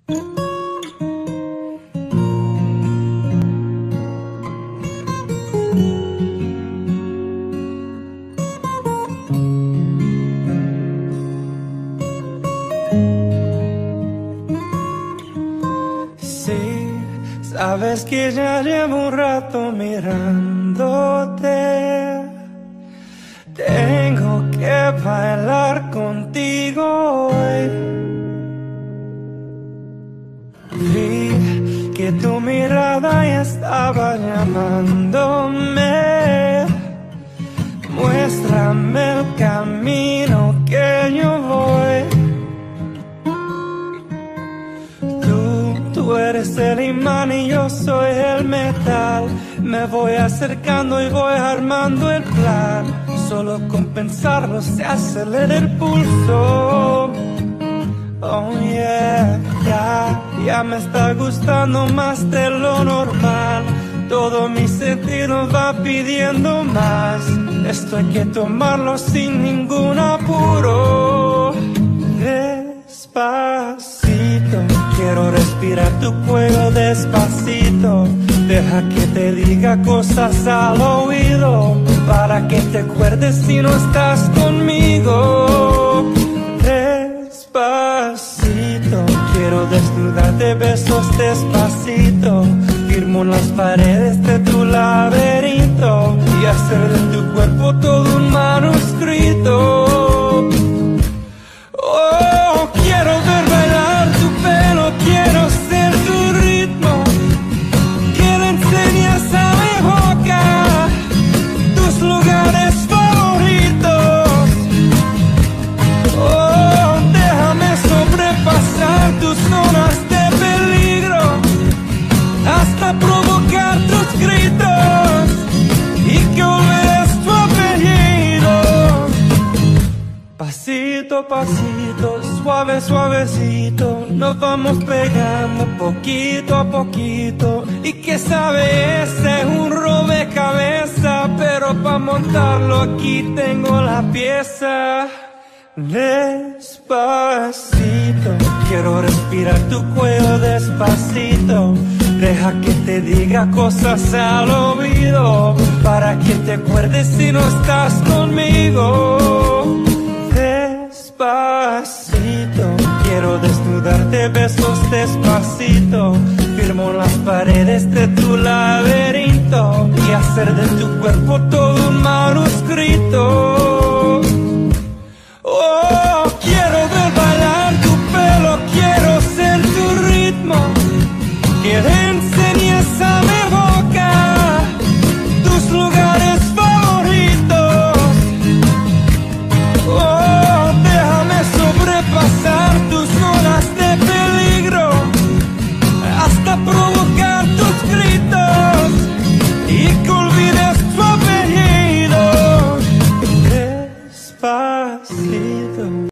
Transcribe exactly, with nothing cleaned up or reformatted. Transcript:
Sí, sabes que ya llevo un rato mirándote. Tengo que bailar contigo hoy. Vi que tu mirada ya estaba llamándome. Muéstrame el camino que yo voy. Tú eres el imán y yo soy el metal. Me voy acercando y voy armando el plan. Solo con pensarlo se acelera el pulso. Oh yeah, ya, ya me está gustando más de lo normal. Todo mi sentido va pidiendo más. Esto hay que tomarlo sin ningún apuro. Despacito, quiero respirar tu cuello despacito. Deja que te diga cosas al oído, para que te acuerdes si no estás conmigo. Despacito, quiero desnudarte besos despacito. Firmo las paredes de tu laberinto y hacer de tu cuerpo todo un manuscrito. Oh, quiero ver bailar tu pelo, quiero ser tu ritmo. Que le enseñes a mi boca tus lugares favoritos. Oh, déjame sobrepasar tus zonas de peligro hasta provocar tus gritos y que olvides tu apellido. Pasito a pasito, suave, suavecito, nos vamos pegando poquito a poquito. Y que sabe, ese es un rompecabezas, pero para montarlo aquí tengo la pieza. Despacito, quiero respirar tu cuello despacito. Deja que te diga cosas al oído, para que te acuerdes si no estás conmigo. Despacito, quiero desnudarte besos despacito. Firmo las paredes de tu laberinto y hacer de tu cuerpo todo un manuscrito.